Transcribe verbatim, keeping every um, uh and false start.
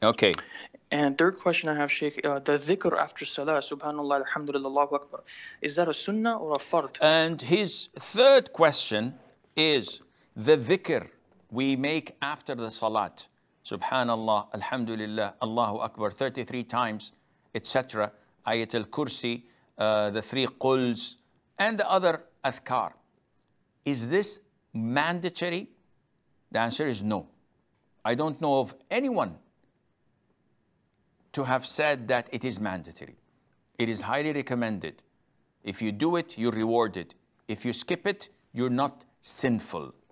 Okay. And third question I have, Sheikh, uh, the dhikr after salah, subhanallah, alhamdulillah, Allahu Akbar, is that a sunnah or a fard? And his third question is the dhikr we make after the salat. Subhanallah, alhamdulillah, Allahu Akbar, thirty-three times, et cetera. Ayat al-Kursi, uh, the three quls, and the other adhkar. Is this mandatory? The answer is no. I don't know of anyone to have said that it is mandatory. It is highly recommended. If you do it, you're rewarded. If you skip it, you're not sinful.